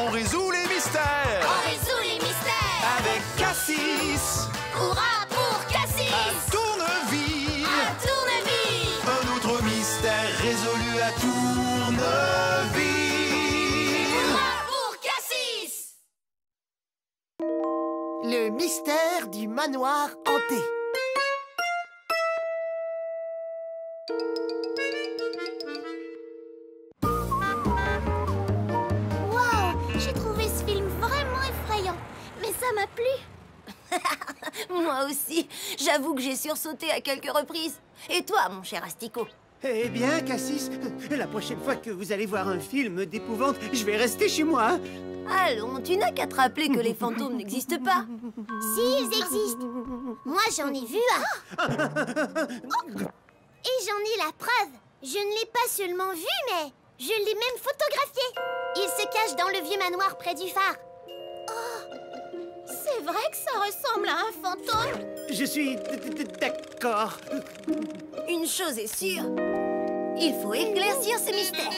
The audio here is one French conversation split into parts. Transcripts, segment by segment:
On résout les mystères. On résout les mystères. Avec Cassis. Hurrah pour Cassis. À Tourneville. À Tourneville. Un autre mystère résolu à Tourneville. Hurrah pour Cassis. Le mystère du manoir hanté. Waouh, j'ai trouvé ce film vraiment effrayant. Mais ça m'a plu. Moi aussi. J'avoue que j'ai sursauté à quelques reprises. Et toi, mon cher Asticot? Eh bien, Cassis, la prochaine fois que vous allez voir un film d'épouvante, je vais rester chez moi. Hein. Allons, tu n'as qu'à te rappeler que les fantômes n'existent pas. Si, ils existent. Moi, j'en ai vu un. Et j'en ai la preuve. Je ne l'ai pas seulement vu, mais je l'ai même photographié. Il se cache dans le vieux manoir près du phare. Oh, c'est vrai que ça ressemble à un fantôme. Je suis d'accord. Une chose est sûre, il faut éclaircir ce mystère.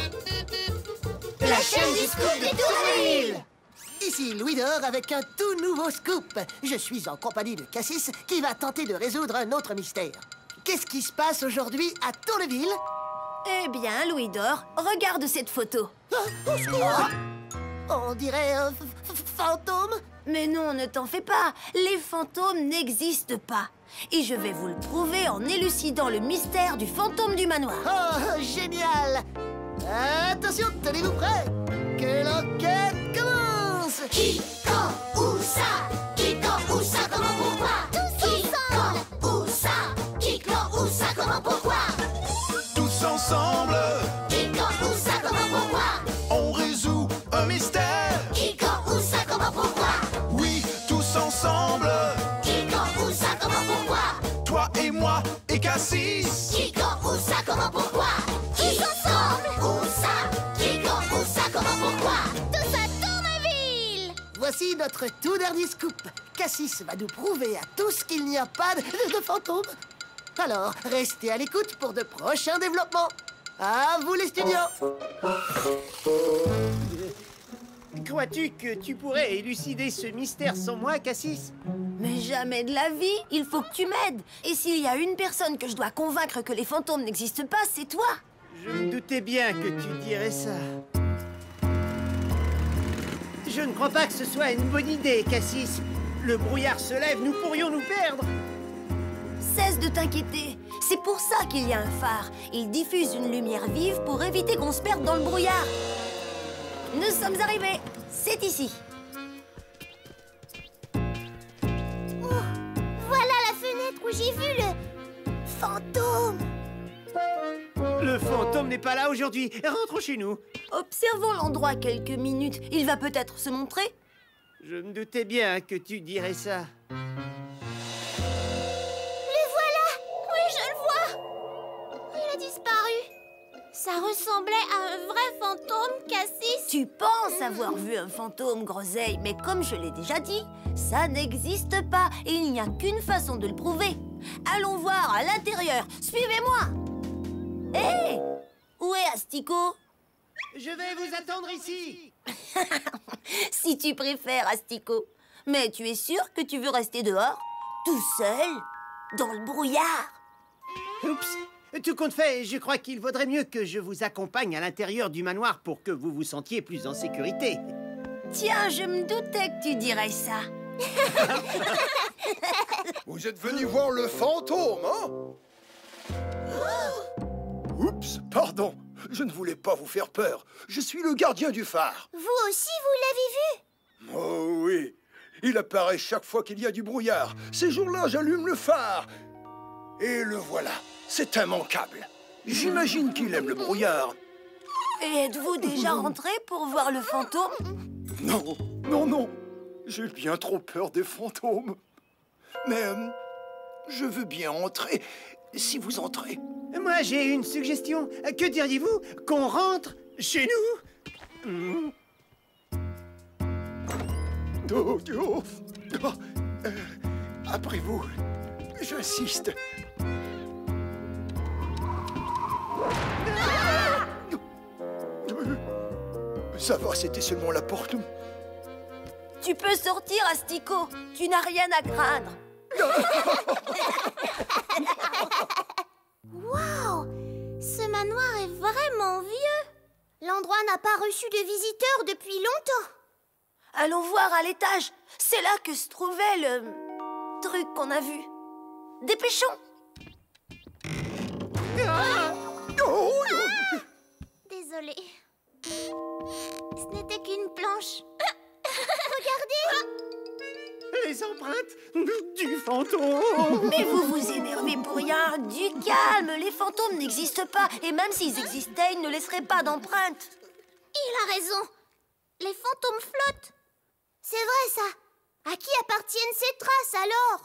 La chaîne du scoop de Tourneville. Ici Louis d'Or avec un tout nouveau scoop. Je suis en compagnie de Cassis qui va tenter de résoudre un autre mystère. Qu'est-ce qui se passe aujourd'hui à Tourneville? Eh bien, Louis d'Or, regarde cette photo. Au secours! On dirait un fantôme. Mais non, ne t'en fais pas. Les fantômes n'existent pas. Et je vais vous le prouver en élucidant le mystère du fantôme du manoir. Oh, génial! Attention, tenez-vous prêts? Que l'enquête commence! Qui, quand, où ça? Qui, quand, où ça, comment, pourquoi? Qui, quand, où ça? Qui, quand, où ça, comment, pourquoi? Tous ensemble, Qui, quand, où ça, comment, pourquoi? on résout un mystère. Qui, quand, où ça, comment, pourquoi? Oui, tous ensemble, Qui, quand, où ça, comment, pourquoi? toi et moi et Cassis. Qui, quand, où ça, comment, pourquoi? Qui, ensemble? Où ça? Qui, quand, où ça, comment, pourquoi? Tous à Tourneville. Voici notre tout dernier scoop. Cassis va nous prouver à tous qu'il n'y a pas de fantôme. Alors, restez à l'écoute pour de prochains développements. À vous les studios. Crois-tu que tu pourrais élucider ce mystère sans moi, Cassis? Mais jamais de la vie, il faut que tu m'aides. Et s'il y a une personne que je dois convaincre que les fantômes n'existent pas, c'est toi. Je me doutais bien que tu dirais ça. Je ne crois pas que ce soit une bonne idée, Cassis. Le brouillard se lève, nous pourrions nous perdre. Cesse de t'inquiéter. C'est pour ça qu'il y a un phare. Il diffuse une lumière vive pour éviter qu'on se perde dans le brouillard. Nous sommes arrivés. C'est ici. Oh, voilà la fenêtre où j'ai vu le fantôme. Le fantôme n'est pas là aujourd'hui. Rentrons chez nous. Observons l'endroit quelques minutes. Il va peut-être se montrer. Je me doutais bien que tu dirais ça. Le voilà. Oui, je le vois. Il a disparu. Ça ressemblait à un vrai fantôme, Cassis. Tu penses avoir vu un fantôme, Groseille, mais comme je l'ai déjà dit, ça n'existe pas et il n'y a qu'une façon de le prouver. Allons voir à l'intérieur. Suivez-moi. Hé, où est Asticot? Je vais vous attendre ici. Si tu préfères, Asticot. Mais tu es sûr que tu veux rester dehors, tout seul, dans le brouillard? Oups. Tout compte fait, je crois qu'il vaudrait mieux que je vous accompagne à l'intérieur du manoir pour que vous vous sentiez plus en sécurité. Tiens, je me doutais que tu dirais ça. Vous êtes venu voir le fantôme, hein? Oups, pardon. Je ne voulais pas vous faire peur. Je suis le gardien du phare. Vous aussi, vous l'avez vu? Oh oui. Il apparaît chaque fois qu'il y a du brouillard. Ces jours-là, j'allume le phare. Et le voilà. C'est immanquable. J'imagine qu'il aime le brouillard. Et êtes-vous déjà rentré pour voir le fantôme? Non, non, non. J'ai bien trop peur des fantômes. Mais je veux bien entrer, si vous entrez. Moi, j'ai une suggestion. Que diriez-vous qu'on rentre chez nous? Dodo. Après vous, j'insiste. Ça va, c'était seulement la porte. Tu peux sortir, Astico. Tu n'as rien à craindre. Waouh! Ce manoir est vraiment vieux. L'endroit n'a pas reçu de visiteurs depuis longtemps. Allons voir à l'étage. C'est là que se trouvait le truc qu'on a vu. Dépêchons. Désolée. Ce n'était qu'une planche. Regardez! Les empreintes du fantôme. Mais vous vous énervez pour rien. Du calme, les fantômes n'existent pas. Et même s'ils existaient, ils ne laisseraient pas d'empreintes. Il a raison. Les fantômes flottent. C'est vrai, ça. À qui appartiennent ces traces,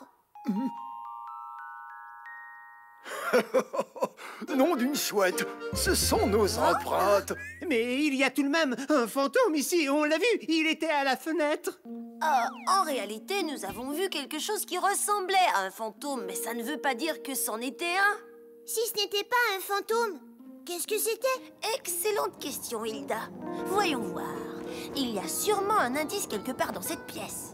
alors? Nom d'une chouette, ce sont nos empreintes. Mais il y a tout de même un fantôme ici, on l'a vu, il était à la fenêtre. En réalité, nous avons vu quelque chose qui ressemblait à un fantôme, mais ça ne veut pas dire que c'en était un. Si ce n'était pas un fantôme, qu'est-ce que c'était? Excellente question, Hilda. Voyons voir. Il y a sûrement un indice quelque part dans cette pièce.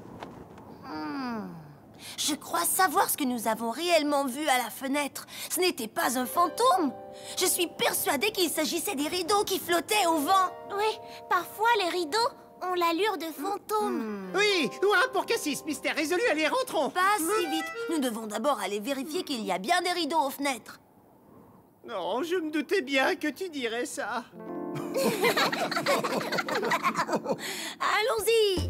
Je crois savoir ce que nous avons réellement vu à la fenêtre. Ce n'était pas un fantôme. Je suis persuadée qu'il s'agissait des rideaux qui flottaient au vent. Oui, parfois les rideaux ont l'allure de fantômes. Oui, hurrah pour Cassis, mystère résolu, allez, rentrons. Pas si vite. Nous devons d'abord aller vérifier qu'il y a bien des rideaux aux fenêtres. Non, je me doutais bien que tu dirais ça. Allons-y.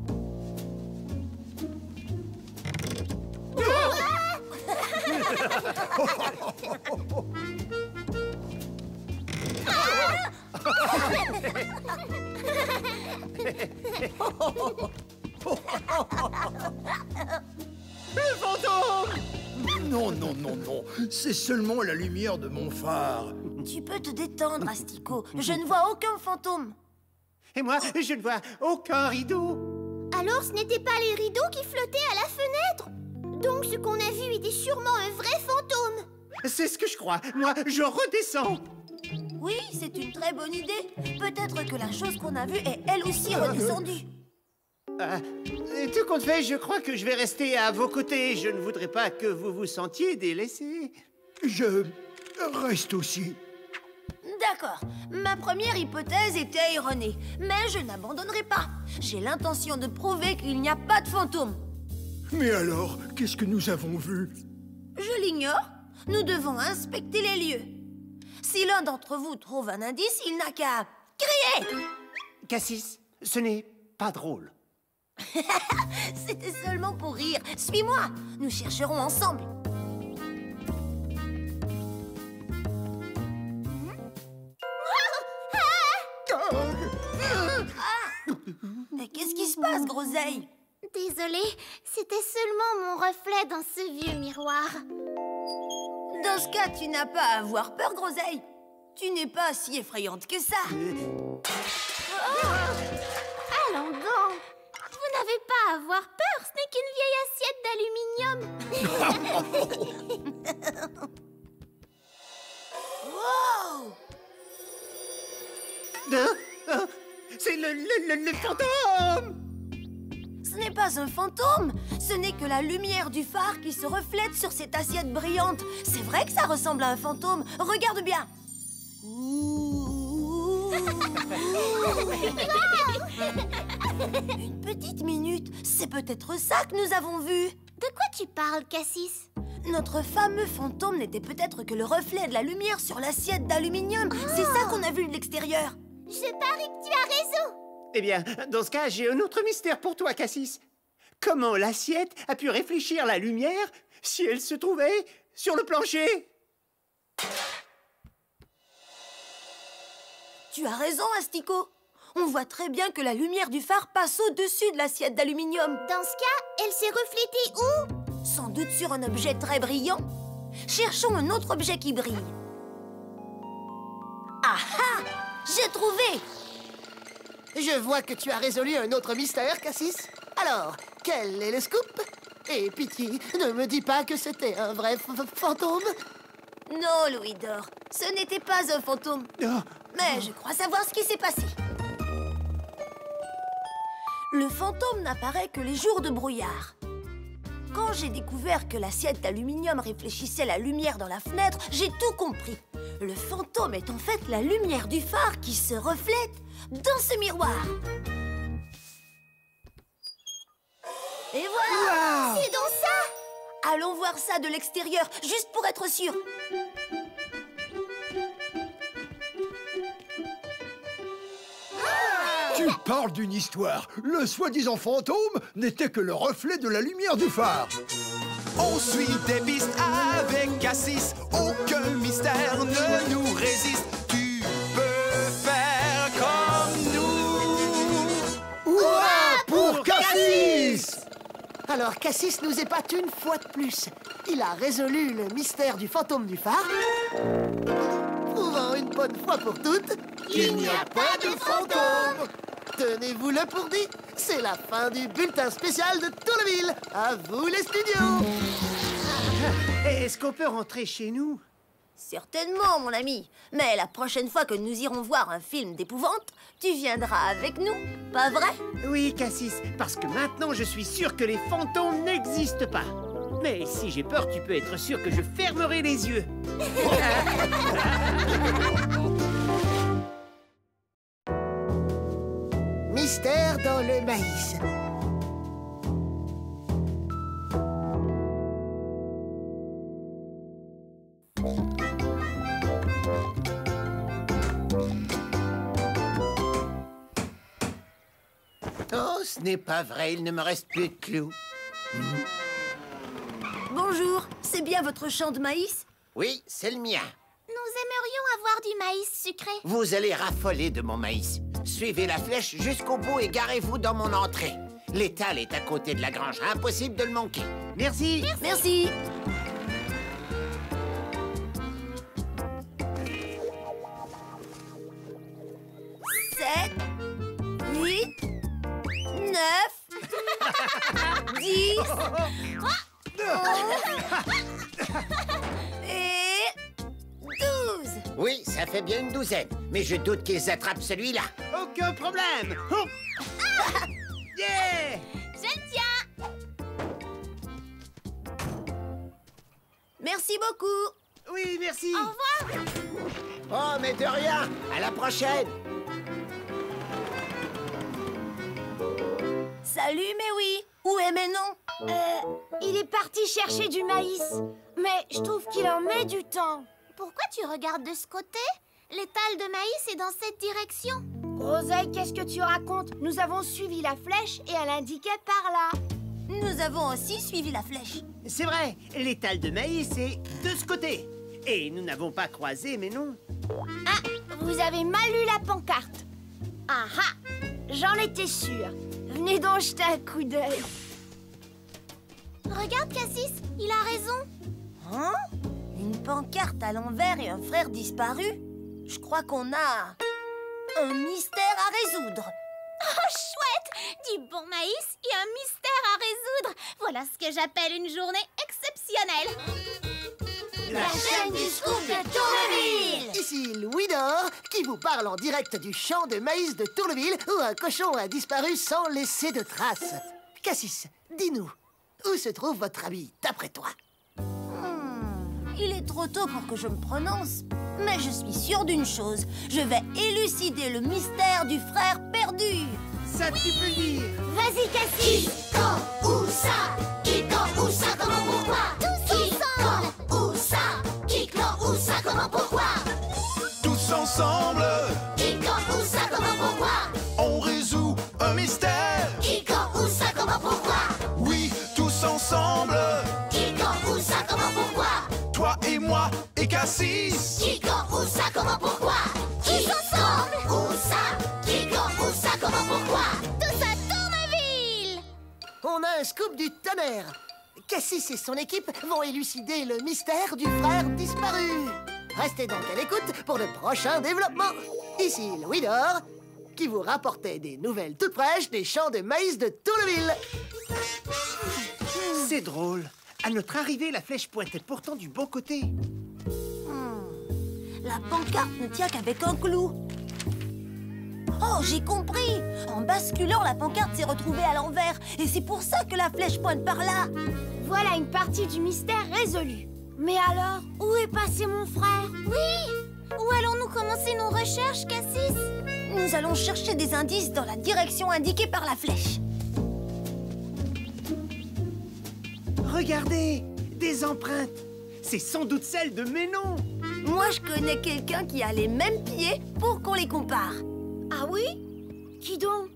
Le fantôme! Non, non, non, non. C'est seulement la lumière de mon phare. Tu peux te détendre, Astico. Je ne vois aucun fantôme. Et moi, je ne vois aucun rideau. Alors ce n'étaient pas les rideaux qui flottaient à la fenêtre? Donc ce qu'on a vu était sûrement un vrai fantôme. C'est ce que je crois. Moi, je redescends. Oui, c'est une très bonne idée. Peut-être que la chose qu'on a vue est elle aussi redescendue. Tout compte fait, je crois que je vais rester à vos côtés. Je ne voudrais pas que vous vous sentiez délaissés. Je reste aussi. D'accord. Ma première hypothèse était erronée. Mais je n'abandonnerai pas. J'ai l'intention de prouver qu'il n'y a pas de fantôme. Mais alors, qu'est-ce que nous avons vu? Je l'ignore. Nous devons inspecter les lieux. Si l'un d'entre vous trouve un indice, il n'a qu'à crier. Cassis, ce n'est pas drôle. C'était seulement pour rire. Suis-moi. Nous chercherons ensemble. Mais qu'est-ce qui se passe, Groseille? Désolée, c'était seulement mon reflet dans ce vieux miroir. Dans ce cas, tu n'as pas à avoir peur, Groseille. Tu n'es pas si effrayante que ça. Allons donc! Vous n'avez pas à avoir peur, ce n'est qu'une vieille assiette d'aluminium. Wow! C'est le fantôme! Ce n'est pas un fantôme. Ce n'est que la lumière du phare qui se reflète sur cette assiette brillante. C'est vrai que ça ressemble à un fantôme. Regarde bien. Une petite minute. C'est peut-être ça que nous avons vu. De quoi tu parles, Cassis? Notre fameux fantôme n'était peut-être que le reflet de la lumière sur l'assiette d'aluminium. C'est ça qu'on a vu de l'extérieur. Je parie que tu as raison. Eh bien, dans ce cas, j'ai un autre mystère pour toi, Cassis. Comment l'assiette a pu réfléchir la lumière si elle se trouvait sur le plancher? Tu as raison, Astico. On voit très bien que la lumière du phare passe au-dessus de l'assiette d'aluminium. Dans ce cas, elle s'est reflétée où? Sans doute sur un objet très brillant. Cherchons un autre objet qui brille. Ah ah! J'ai trouvé! Je vois que tu as résolu un autre mystère, Cassis. Alors, quel est le scoop? Et pitié, ne me dis pas que c'était un vrai fantôme. Non, Louis d'Or, ce n'était pas un fantôme. Oh. Mais je crois savoir ce qui s'est passé. Le fantôme n'apparaît que les jours de brouillard. Quand j'ai découvert que l'assiette d'aluminium réfléchissait la lumière dans la fenêtre, j'ai tout compris. Le fantôme est en fait la lumière du phare qui se reflète dans ce miroir. Et voilà! C'est donc ça! Allons voir ça de l'extérieur, juste pour être sûr. Tu parles d'une histoire. Le soi-disant fantôme n'était que le reflet de la lumière du phare. On suit des pistes avec Cassis. Aucun mystère ne nous résiste. Tu peux faire comme nous. Hurrah pour Cassis! Alors Cassis nous épate une fois de plus. Il a résolu le mystère du fantôme du phare, prouvant une bonne fois pour toutes qu'il n'y a pas de fantôme. Tenez-vous-le pour dit, c'est la fin du bulletin spécial de Tourleville. À vous les studios. Est-ce qu'on peut rentrer chez nous? Certainement, mon ami. Mais la prochaine fois que nous irons voir un film d'épouvante, tu viendras avec nous, pas vrai? Oui, Cassis, parce que maintenant je suis sûr que les fantômes n'existent pas. Mais si j'ai peur, tu peux être sûr que je fermerai les yeux. Mystère dans le maïs. Oh, ce n'est pas vrai, il ne me reste plus de clous. Bonjour, c'est bien votre champ de maïs? Oui, c'est le mien. Nous aimerions avoir du maïs sucré. Vous allez raffoler de mon maïs. Suivez la flèche jusqu'au bout et garez-vous dans mon entrée. L'étal est à côté de la grange, impossible de le manquer. Merci. Merci. Sept, 8, 9, 10 et 12. Oui, ça fait bien une douzaine, mais je doute qu'ils attrapent celui-là. Aucun problème. Oh. Yeah! Je le tiens. Merci beaucoup. Oui, merci. Au revoir. Oh, mais de rien. À la prochaine. Salut, mais oui. Où est Ménon? Il est parti chercher du maïs. Mais je trouve qu'il en met du temps. Pourquoi tu regardes de ce côté? L'étal de maïs est dans cette direction. Groseille, qu'est-ce que tu racontes? Nous avons suivi la flèche et elle indiquait par là. Nous avons aussi suivi la flèche. C'est vrai, l'étal de maïs est de ce côté. Et nous n'avons pas croisé, mais non. Ah, vous avez mal lu la pancarte. Ah ah, j'en étais sûre. Venez donc jeter un coup d'œil. Regarde, Cassis, il a raison. Hein? Une pancarte à l'envers et un frère disparu? Je crois qu'on a un mystère à résoudre. Oh, chouette! Du bon maïs et un mystère à résoudre. Voilà ce que j'appelle une journée exceptionnelle. La chaîne du scoop de Tourleville. Ici Louis d'Or qui vous parle en direct du champ de maïs de Tourleville où un cochon a disparu sans laisser de traces. Cassis, dis-nous, où se trouve votre ami d'après toi? Il est trop tôt pour que je me prononce. Mais je suis sûre d'une chose. Je vais élucider le mystère du frère perdu. Ça, tu peux le dire. Vas-y, Cassis. Quand, où ça? Qui, quand, où ça, comment, pourquoi? Qui, quand, où ça? Qui, quand, où ça, comment, pourquoi? Tous ensemble, Qui, quand, où ça, comment, pourquoi? on résout un mystère. Qui, quand, où ça, comment, pourquoi? Oui, tous ensemble, Qui, quand, où ça, comment, pourquoi? toi et moi et Cassis. Qui, quand, où ça, comment, pourquoi? Qui, quand, où ça? Qui, quand, où ça, comment, pourquoi? Tout ça Tourleville. On a un scoop du tonnerre. Cassis et son équipe vont élucider le mystère du frère disparu. Restez donc à l'écoute pour le prochain développement. Ici Louis d'Or, qui vous rapportait des nouvelles toutes fraîches des champs de maïs de Tourleville. C'est drôle. À notre arrivée, la flèche pointait pourtant du bon côté. La pancarte ne tient qu'avec un clou. Oh, j'ai compris! En basculant, la pancarte s'est retrouvée à l'envers. Et c'est pour ça que la flèche pointe par là. Voilà une partie du mystère résolue. Mais alors, où est passé mon frère? Oui! Où allons-nous commencer nos recherches, Cassis? Nous allons chercher des indices dans la direction indiquée par la flèche. Regardez, des empreintes. C'est sans doute celles de Ménon. Moi, je connais quelqu'un qui a les mêmes pieds pour qu'on les compare. Ah oui? Qui donc?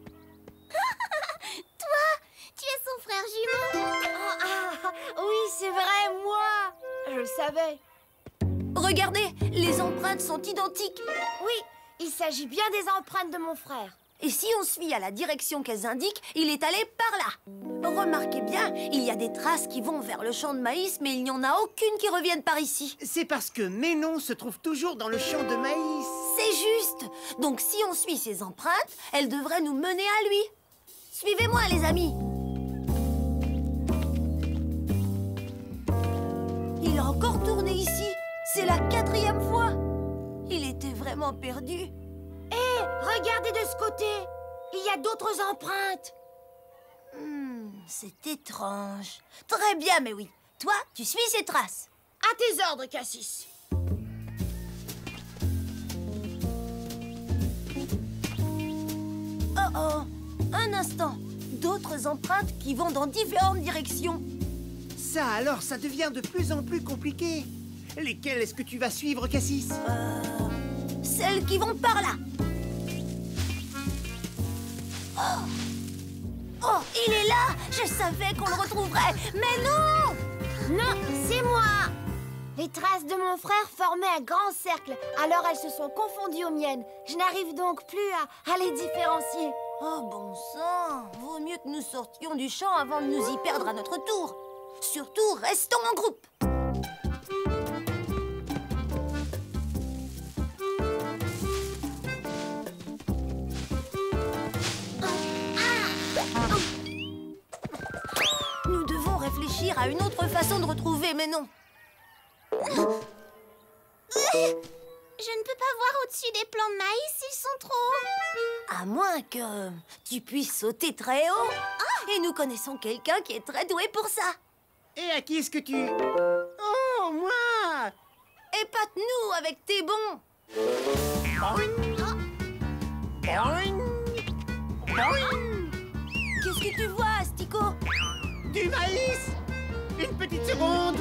Toi, tu es son frère jumeau. Oui, c'est vrai, moi. Je le savais. Regardez, les empreintes sont identiques. Oui, il s'agit bien des empreintes de mon frère. Et si on se fie à la direction qu'elles indiquent, il est allé par là. Remarquez bien, il y a des traces qui vont vers le champ de maïs, mais il n'y en a aucune qui revienne par ici. C'est parce que Ménon se trouve toujours dans le champ de maïs. C'est juste. Donc si on suit ses empreintes, elles devraient nous mener à lui. Suivez-moi, les amis. Il a encore tourné ici. C'est la 4e fois. Il était vraiment perdu. Hé, regardez de ce côté. Il y a d'autres empreintes. C'est étrange. Très bien, mais oui. Toi, tu suis ces traces. À tes ordres, Cassis. Oh, un instant. D'autres empreintes qui vont dans différentes directions. Ça alors, ça devient de plus en plus compliqué. Lesquelles est-ce que tu vas suivre, Cassis? Celles qui vont par là. Oh, il est là! Je savais qu'on le retrouverait, mais non! Non, c'est moi. Les traces de mon frère formaient un grand cercle, alors elles se sont confondues aux miennes. Je n'arrive donc plus à les différencier. Oh bon sang! Vaut mieux que nous sortions du champ avant de nous y perdre à notre tour. Surtout, restons en groupe. Nous devons réfléchir à une autre façon de retrouver, mais non. Je ne peux pas voir au-dessus des plants de maïs, ils sont trop hauts. À moins que tu puisses sauter très haut. Et nous connaissons quelqu'un qui est très doué pour ça. Et à qui est-ce que tu... Oh, moi! Épate-nous avec tes bons. Qu'est-ce que tu vois, Astico? Du maïs! Une petite seconde!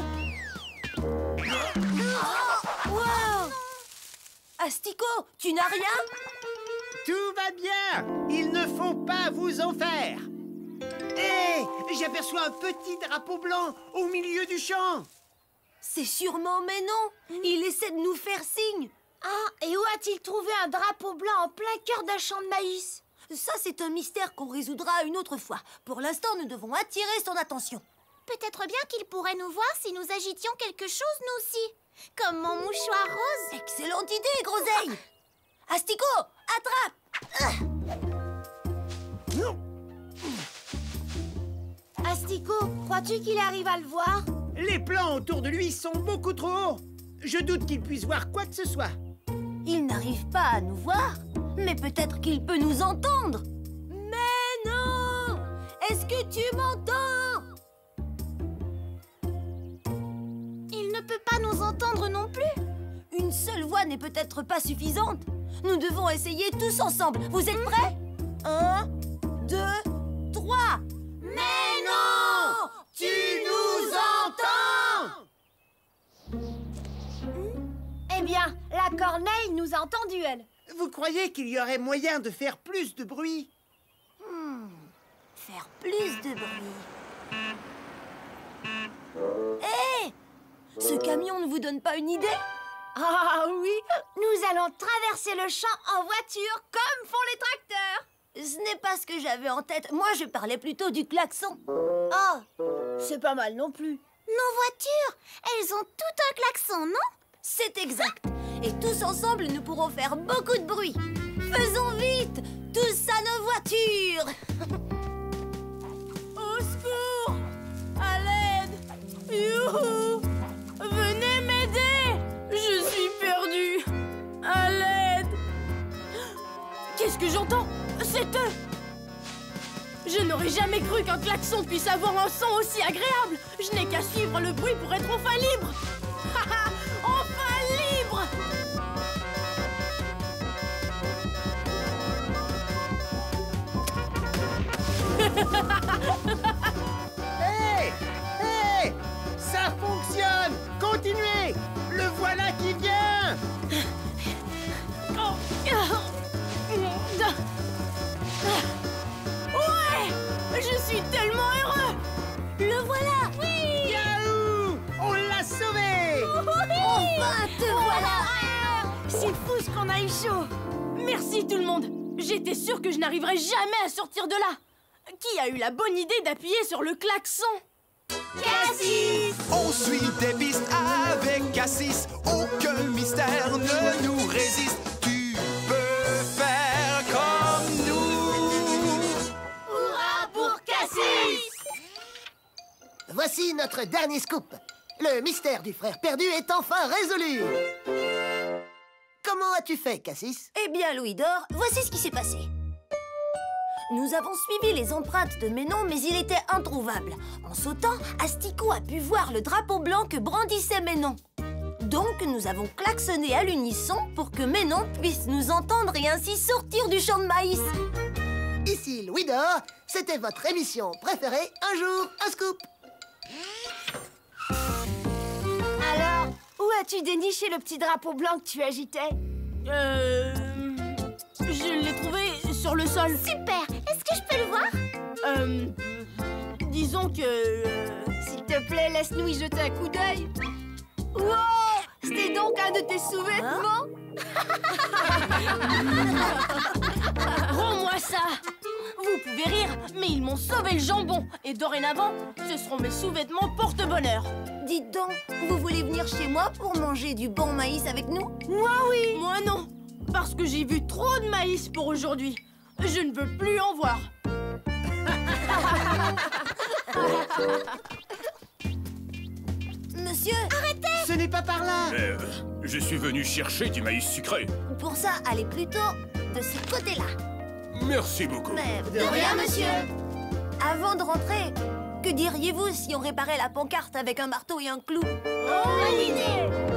Wow! Astico, tu n'as rien? Tout va bien! Il ne faut pas vous en faire! Hé! J'aperçois un petit drapeau blanc au milieu du champ! C'est sûrement Ménon. Il essaie de nous faire signe. Ah, et où a-t-il trouvé un drapeau blanc en plein cœur d'un champ de maïs? Ça, c'est un mystère qu'on résoudra une autre fois. Pour l'instant, nous devons attirer son attention. Peut-être bien qu'il pourrait nous voir si nous agitions quelque chose, nous aussi. Comme mon mouchoir rose. Excellente idée, Groseille. Astico, attrape. Astico, crois-tu qu'il arrive à le voir? Les plants autour de lui sont beaucoup trop hauts. Je doute qu'il puisse voir quoi que ce soit. Il n'arrive pas à nous voir, mais peut-être qu'il peut nous entendre. Mais non! Est-ce que tu m'entends? Il ne peut pas nous entendre non plus. Une seule voix n'est peut-être pas suffisante. Nous devons essayer tous ensemble. Vous êtes prêts? 1, 2, 3. Mais non! Tu nous entends? Eh bien, la corneille nous a entendu, elle. Vous croyez qu'il y aurait moyen de faire plus de bruit? Faire plus de bruit. Hé! Ce camion ne vous donne pas une idée? Ah oui, nous allons traverser le champ en voiture comme font les tracteurs. Ce n'est pas ce que j'avais en tête. Moi, je parlais plutôt du klaxon. Oh, c'est pas mal non plus. Nos voitures, elles ont tout un klaxon, non? C'est exact. Et tous ensemble, nous pourrons faire beaucoup de bruit. Faisons vite! Tous à nos voitures! Au secours! À l'aide! Youhou! Venez m'aider! Je suis perdue! À l'aide! Qu'est-ce que j'entends? C'est eux! Je n'aurais jamais cru qu'un klaxon puisse avoir un son aussi agréable! Je n'ai qu'à suivre le bruit pour être enfin libre! Haha! Enfin libre! Hé! Hé! Ça fonctionne! Continuez! Le voilà qui vient! Ouais! Je suis tellement heureux! Le voilà! Oui! Yahoo! On l'a sauvé! Enfin, te voilà! C'est fou ce qu'on a eu chaud! Merci tout le monde! J'étais sûre que je n'arriverais jamais à sortir de là! Qui a eu la bonne idée d'appuyer sur le klaxon? Cassis! On suit des pistes avec Cassis. Aucun mystère ne nous résiste. Tu peux faire comme nous. Hurrah pour Cassis! Voici notre dernier scoop. Le mystère du frère perdu est enfin résolu. Comment as-tu fait, Cassis? Eh bien, Louis d'Or, voici ce qui s'est passé. Nous avons suivi les empreintes de Ménon, mais il était introuvable. En sautant, Asticot a pu voir le drapeau blanc que brandissait Ménon. Donc, nous avons klaxonné à l'unisson pour que Ménon puisse nous entendre et ainsi sortir du champ de maïs. Ici Louis d'Or, c'était votre émission préférée, Un jour, un scoop. Alors, où as-tu déniché le petit drapeau blanc que tu agitais? Je l'ai trouvé sur le sol. Super! Est-ce que je peux le voir? Disons que... S'il te plaît, laisse-nous y jeter un coup d'œil. Wow! C'était donc un de tes sous-vêtements? Rends-moi ça! Vous pouvez rire, mais ils m'ont sauvé le jambon. Et dorénavant, ce seront mes sous-vêtements porte-bonheur. Dites donc, vous voulez venir chez moi pour manger du bon maïs avec nous? Moi, oui! Moi, non. Parce que j'ai vu trop de maïs pour aujourd'hui. Je ne veux plus en voir. Monsieur! Arrêtez! Ce n'est pas par là! Mais je suis venu chercher du maïs sucré. Pour ça, allez plutôt de ce côté-là. Merci beaucoup. Mais De rien, monsieur! avant de rentrer, que diriez-vous si on réparait la pancarte avec un marteau et un clou? Bonne idée!